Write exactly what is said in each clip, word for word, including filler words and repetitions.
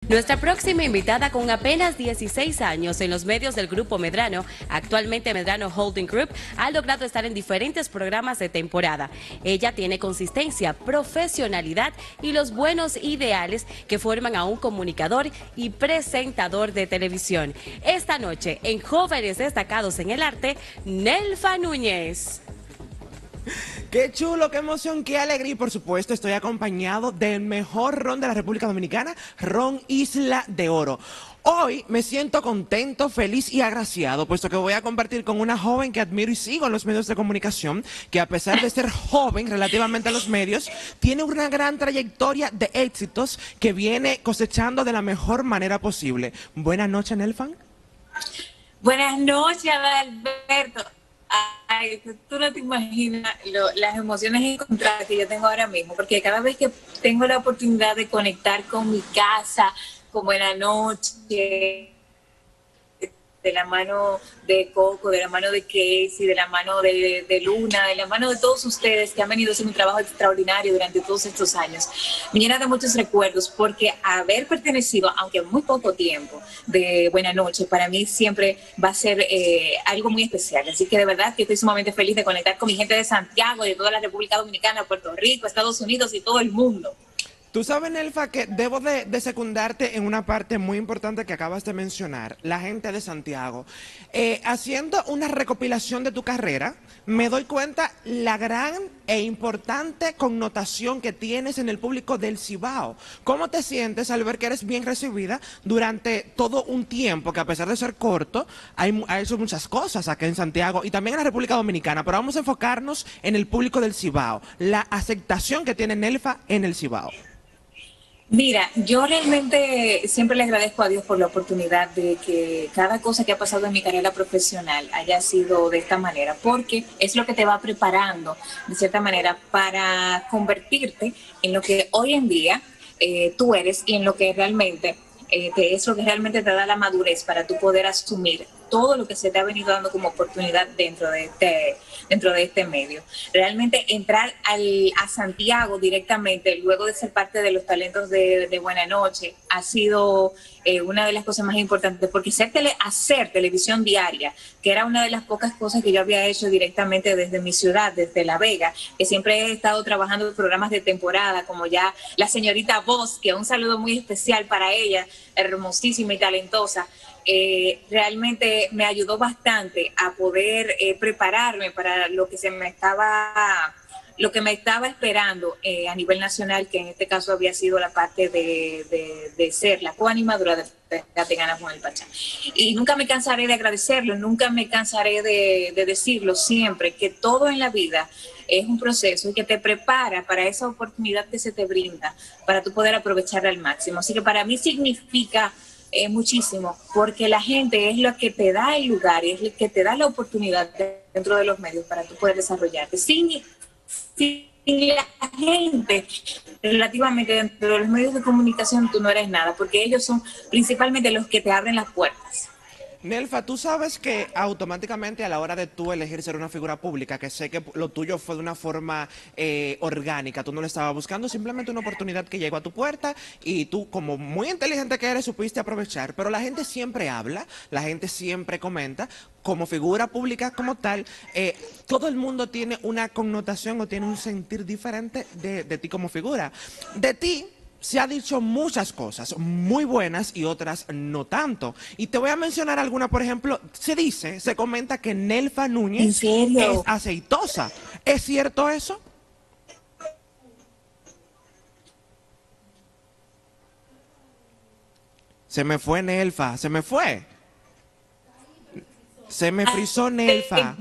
Nuestra próxima invitada, con apenas dieciséis años en los medios del Grupo Medrano, actualmente Medrano Holding Group, ha logrado estar en diferentes programas de temporada. Ella tiene consistencia, profesionalidad y los buenos ideales que forman a un comunicador y presentador de televisión. Esta noche, en Jóvenes Destacados en el Arte, Nelfa Núñez. Qué chulo, qué emoción, qué alegría. Y por supuesto estoy acompañado del mejor ron de la República Dominicana, Ron Isla de Oro. Hoy me siento contento, feliz y agraciado, puesto que voy a compartir con una joven que admiro y sigo en los medios de comunicación, que a pesar de ser joven relativamente a los medios, tiene una gran trayectoria de éxitos que viene cosechando de la mejor manera posible. Buenas noches, Nelfan. Buenas noches, Adalberto. Ay, tú no te imaginas lo, las emociones encontradas que yo tengo ahora mismo, porque cada vez que tengo la oportunidad de conectar con mi casa, como en la noche, de la mano de Coco, de la mano de Casey, de la mano de, de Luna, de la mano de todos ustedes que han venido haciendo un trabajo extraordinario durante todos estos años, me llena de muchos recuerdos, porque haber pertenecido, aunque muy poco tiempo, de Buena Noche, para mí siempre va a ser eh, algo muy especial. Así que de verdad que estoy sumamente feliz de conectar con mi gente de Santiago, de toda la República Dominicana, Puerto Rico, Estados Unidos y todo el mundo. Tú sabes, Nelfa, que debo de, de secundarte en una parte muy importante que acabas de mencionar, la gente de Santiago. Eh, haciendo una recopilación de tu carrera, me doy cuenta la gran e importante connotación que tienes en el público del Cibao. ¿Cómo te sientes al ver que eres bien recibida durante todo un tiempo, que a pesar de ser corto, hay, hay hecho muchas cosas acá en Santiago y también en la República Dominicana? Pero vamos a enfocarnos en el público del Cibao, la aceptación que tiene Nelfa en el Cibao. Mira, yo realmente siempre le agradezco a Dios por la oportunidad de que cada cosa que ha pasado en mi carrera profesional haya sido de esta manera, porque es lo que te va preparando, de cierta manera, para convertirte en lo que hoy en día eh, tú eres y en lo que realmente eh, te es lo que realmente te da la madurez para tú poder asumir todo lo que se te ha venido dando como oportunidad dentro de este, dentro de este medio. Realmente entrar al, a Santiago directamente, luego de ser parte de los talentos de, de Buena Noche, ha sido eh, una de las cosas más importantes, porque ser tele, hacer televisión diaria, que era una de las pocas cosas que yo había hecho directamente desde mi ciudad, desde La Vega, que siempre he estado trabajando en programas de temporada, como ya la señorita Voz, que un saludo muy especial para ella, hermosísima y talentosa. Eh, realmente me ayudó bastante a poder eh, prepararme para lo que se me estaba lo que me estaba esperando eh, a nivel nacional, que en este caso había sido la parte de, de, de ser la coanimadora de Te Ganas con el Pachá. Y nunca me cansaré de agradecerlo, nunca me cansaré de, de decirlo siempre, que todo en la vida es un proceso y que te prepara para esa oportunidad que se te brinda, para tú poder aprovecharla al máximo. Así que para mí significa Eh, muchísimo, porque la gente es lo que te da el lugar, es lo que te da la oportunidad dentro de los medios para tú poder desarrollarte. Sin, sin la gente, relativamente dentro de los medios de comunicación, tú no eres nada, porque ellos son principalmente los que te abren las puertas. Nelfa, tú sabes que automáticamente a la hora de tú elegir ser una figura pública, que sé que lo tuyo fue de una forma eh, orgánica, tú no lo estabas buscando, simplemente una oportunidad que llegó a tu puerta y tú, como muy inteligente que eres, supiste aprovechar, pero la gente siempre habla, la gente siempre comenta, como figura pública como tal, eh, todo el mundo tiene una connotación o tiene un sentir diferente de, de ti como figura. De ti se ha dicho muchas cosas muy buenas y otras no tanto. Y te voy a mencionar alguna, por ejemplo, se dice, se comenta que Nelfa Núñez ¿En serio? es aceitosa. ¿Es cierto eso? Se me fue Nelfa, se me fue. Se me frizó Nelfa.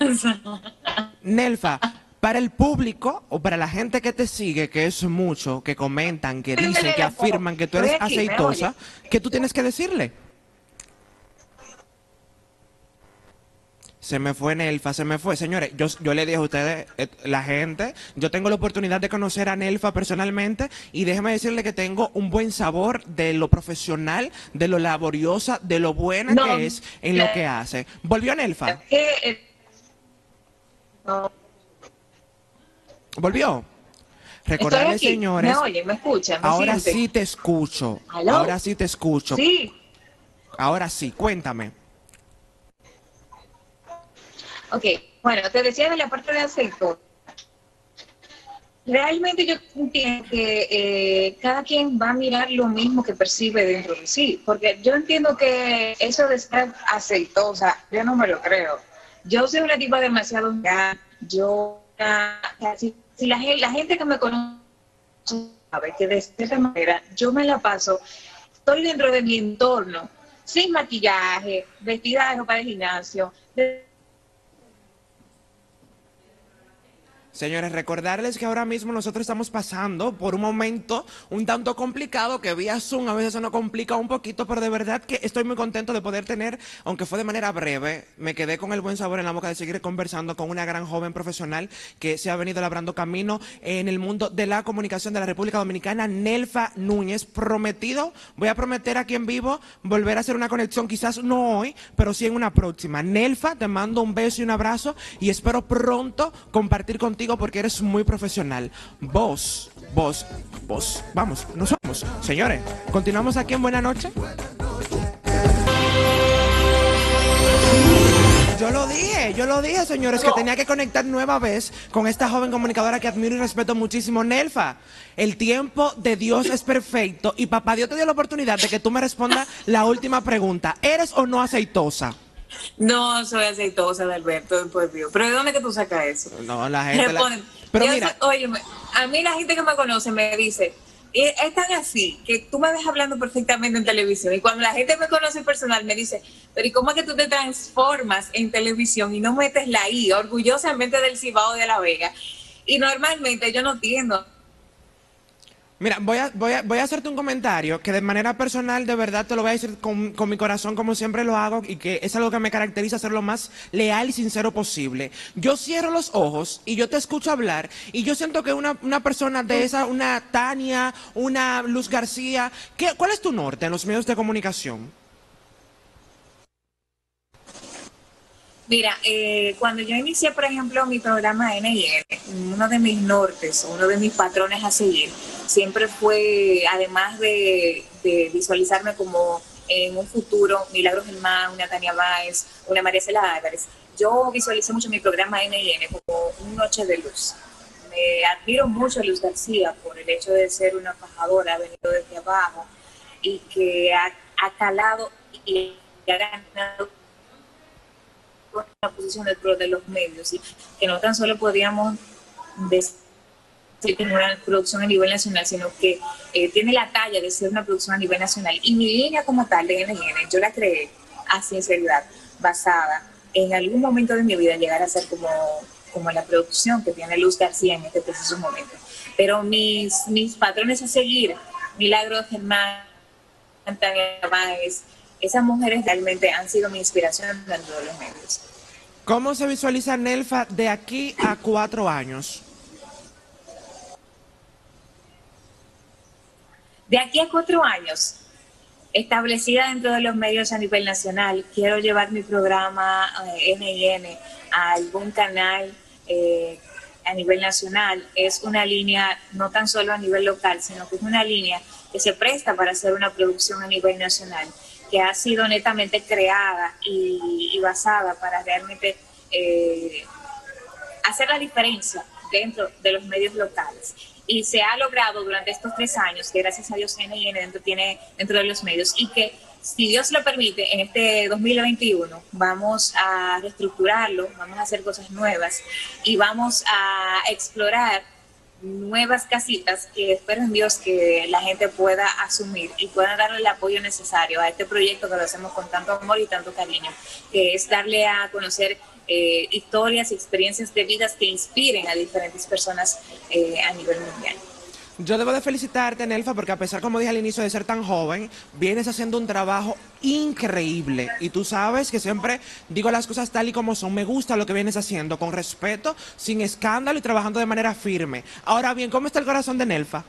Nelfa, para el público o para la gente que te sigue, que es mucho, que comentan, que dicen, que afirman que tú eres aceitosa, ¿qué tú tienes que decirle? Se me fue Nelfa, se me fue. Señores, yo, yo le dije a ustedes, eh, la gente, yo tengo la oportunidad de conocer a Nelfa personalmente y déjeme decirle que tengo un buen sabor de lo profesional, de lo laboriosa, de lo buena No, que es en lo que hace. ¿Volvió Nelfa? Eh, no. ¿Volvió? Estoy Recordarles, aquí. señores, ¿Me oyen? ¿Me escuchan? ¿Me ahora sienten? sí te escucho. ¿Aló? Ahora sí te escucho. Sí. Ahora sí, cuéntame. Ok. Bueno, te decía de la parte de aceituna. Realmente yo entiendo que eh, cada quien va a mirar lo mismo que percibe dentro de sí, porque yo entiendo que eso de estar aceitosa, yo no me lo creo. Yo soy una tipa demasiado... Yo, ah, si, si la, gen- la gente que me conoce sabe que de cierta manera yo me la paso, estoy dentro de mi entorno, sin maquillaje, vestida de ropa de gimnasio, de Señores, recordarles que ahora mismo nosotros estamos pasando por un momento un tanto complicado, que vía Zoom a veces se nos complica un poquito, pero de verdad que estoy muy contento de poder tener, aunque fue de manera breve, me quedé con el buen sabor en la boca de seguir conversando con una gran joven profesional que se ha venido labrando camino en el mundo de la comunicación de la República Dominicana, Nelfa Núñez. Prometido, voy a prometer aquí en vivo volver a hacer una conexión, quizás no hoy, pero sí en una próxima. Nelfa, te mando un beso y un abrazo y espero pronto compartir contigo porque eres muy profesional. Vos, vos, vos. Vamos, nos vamos. Señores, continuamos aquí en Buena Noche. Yo lo dije, yo lo dije, señores, que tenía que conectar nueva vez con esta joven comunicadora que admiro y respeto muchísimo, Nelfa. El tiempo de Dios es perfecto y papá Dios te dio la oportunidad de que tú me respondas la última pregunta. ¿Eres o no aceitosa? No soy aceitosa de Alberto, por Dios. ¿Pero de dónde que tú sacas eso? No, la gente... La... Responden. Pero Yo mira... soy- óyeme, a mí la gente que me conoce me dice, "Y es tan así que tú me ves hablando perfectamente en televisión". Y cuando la gente me conoce personal me dice, pero ¿y cómo es que tú te transformas en televisión y no metes la I, orgullosamente del Cibao de La Vega? Y normalmente yo no tiendo. Mira, voy a, voy, a, voy a hacerte un comentario que de manera personal, de verdad, te lo voy a decir con, con mi corazón como siempre lo hago y que es algo que me caracteriza ser lo más leal y sincero posible. Yo cierro los ojos y yo te escucho hablar y yo siento que una, una persona de esa, una Tania, una Luz García, ¿qué, ¿cuál es tu norte en los medios de comunicación? Mira, eh, cuando yo inicié, por ejemplo, mi programa N I N, uno de mis nortes, uno de mis patrones a seguir, siempre fue, además de, de visualizarme como en un futuro, Milagros Germán, una Tania Báez, una María Cela Álvarez, yo visualicé mucho mi programa N I N como un noche de luz. Me admiro mucho a Luz García por el hecho de ser una embajadora, ha venido desde abajo y que ha, ha calado y ha ganado una posición dentro de los medios, y que no tan solo podríamos decir que es una producción a nivel nacional, sino que eh, tiene la talla de ser una producción a nivel nacional. Y mi línea como tal de N N, yo la creé a sinceridad, basada en algún momento de mi vida llegar a ser como, como la producción que tiene Luz García en este preciso momento. Pero mis, mis patrones a seguir, Milagros Germán, Tania Báez, esas mujeres realmente han sido mi inspiración dentro de los medios. ¿Cómo se visualiza Nelfa de aquí a cuatro años? De aquí a cuatro años, establecida dentro de los medios a nivel nacional, quiero llevar mi programa eh, N I N a algún canal eh, a nivel nacional. Es una línea no tan solo a nivel local, sino que es una línea que se presta para hacer una producción a nivel nacional, que ha sido netamente creada y, y basada para realmente eh, hacer la diferencia dentro de los medios locales. Y se ha logrado durante estos tres años, que gracias a Dios N I N dentro, tiene dentro de los medios, y que si Dios lo permite, en este dos mil veintiuno vamos a reestructurarlo, vamos a hacer cosas nuevas y vamos a explorar nuevas casitas que espero en Dios que la gente pueda asumir y pueda darle el apoyo necesario a este proyecto que lo hacemos con tanto amor y tanto cariño, que es darle a conocer eh, historias y experiencias de vidas que inspiren a diferentes personas eh, a nivel mundial. Yo debo de felicitarte, Nelfa, porque a pesar, como dije al inicio, de ser tan joven, vienes haciendo un trabajo increíble. Y tú sabes que siempre digo las cosas tal y como son. Me gusta lo que vienes haciendo, con respeto, sin escándalo y trabajando de manera firme. Ahora bien, ¿cómo está el corazón de Nelfa?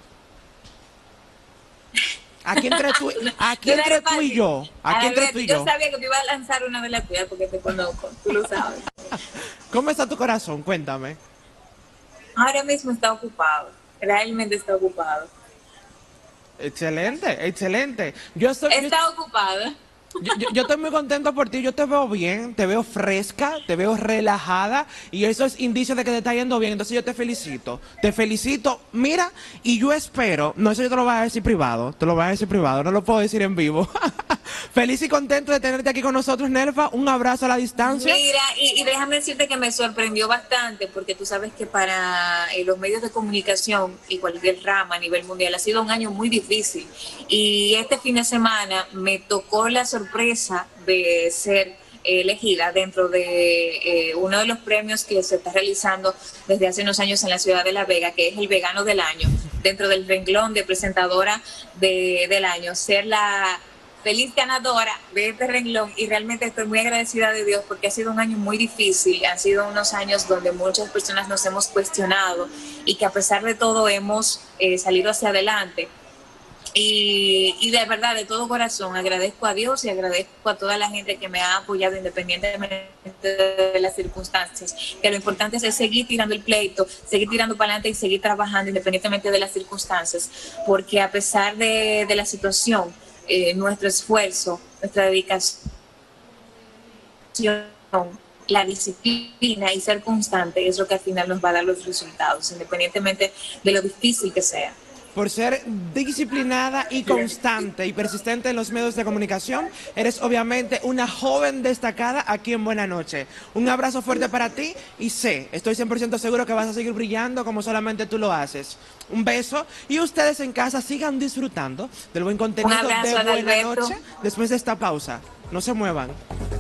Aquí entre tú, aquí entre tú y yo. Aquí entre tú y yo. Yo sabía que te iba a lanzar una de las tuyas porque te conozco, tú lo sabes. ¿Cómo está tu corazón? Cuéntame. Ahora mismo está ocupado. realmente está ocupado. Excelente, excelente. Yo estoy, yo- Está ocupada. Yo, yo- yo estoy muy contento por ti, yo te veo bien, te veo fresca, te veo relajada y eso es indicio de que te está yendo bien, entonces yo te felicito, te felicito, mira, y yo espero, no, eso yo te lo voy a decir privado, te lo voy a decir privado, no lo puedo decir en vivo. Feliz y contento de tenerte aquí con nosotros, Nerfa, un abrazo a la distancia. Mira, y, y déjame decirte que me sorprendió bastante porque tú sabes que para eh, los medios de comunicación y cualquier rama a nivel mundial ha sido un año muy difícil y este fin de semana me tocó la sorpresa de ser elegida dentro de eh, uno de los premios que se está realizando desde hace unos años en la ciudad de La Vega, que es el Vegano del Año, dentro del renglón de presentadora de, del año, ser la feliz ganadora de este renglón y realmente estoy muy agradecida de Dios porque ha sido un año muy difícil, han sido unos años donde muchas personas nos hemos cuestionado y que a pesar de todo hemos eh, salido hacia adelante. Y, y de verdad, de todo corazón, agradezco a Dios y agradezco a toda la gente que me ha apoyado independientemente de las circunstancias. Que lo importante es seguir tirando el pleito, seguir tirando para adelante y seguir trabajando independientemente de las circunstancias. Porque a pesar de, de la situación, eh, nuestro esfuerzo, nuestra dedicación, la disciplina y ser constante es lo que al final nos va a dar los resultados, independientemente de lo difícil que sea. Por ser disciplinada y constante y persistente en los medios de comunicación, eres obviamente una joven destacada aquí en Buena Noche. Un abrazo fuerte para ti y sé, estoy cien por ciento seguro que vas a seguir brillando como solamente tú lo haces. Un beso y ustedes en casa sigan disfrutando del buen contenido de Buena Noche después de esta pausa. No se muevan.